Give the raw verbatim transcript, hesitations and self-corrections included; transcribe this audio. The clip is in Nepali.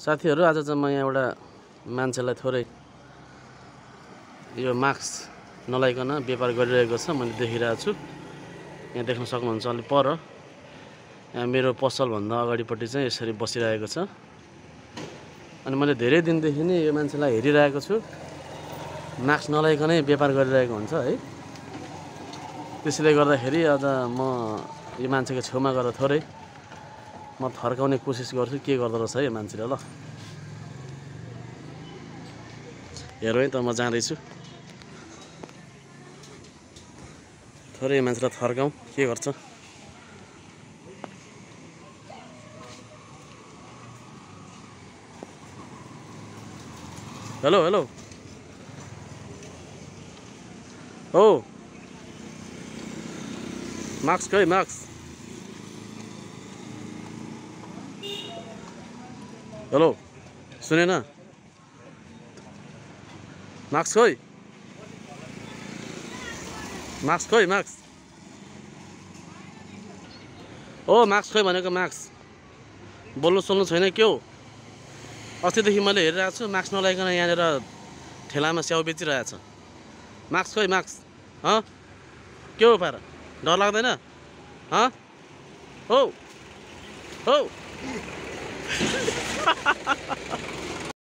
साथीहरु आज चाहिँ म यहाँ एउटा मान्छेलाई थोरै यो मास्क नलाइकन व्यापार गरिरहेको छ मैले देखिरहेको छु। यहाँ देख्न सक्नुहुन्छ अलि पर यहाँ मेरो पसल भन्दा अगाडिपट्टि चाहिँ यसरी बसिरहेको छ। अनि मैले धेरै दिनदेखि नै यो मान्छेलाई हेरिरहेको छु, मास्क नलाइकनै व्यापार गरिरहेको हुन्छ है। त्यसैले गर्दाखेरि आज म यो मान्छेको छेउमा गएर थोरै म थर्काउने कोसिस गर्छु के गर्दो रहेछ है यो मान्छेले। ल हेरौँ है त म जाँदैछु, थोरै यो मान्छेलाई थर्काउँ के गर्छ। हेलो हेलो हो मास्क खै मास्क। हेलो सुनेन, मास्क खै मास्क खै मास्क। ओ मास्क खै भनेको मास्क। बोल्नु सुन्नु छैन के हो? अस्तिदेखि मैले हेरिरहेको छु मास्क नलाइकन यहाँनिर ठेलामा स्याउ बेचिरहेछ। मास्क खै मास्क। हँ के हो पारा, डर लाग्दैन? हँ हौ हौ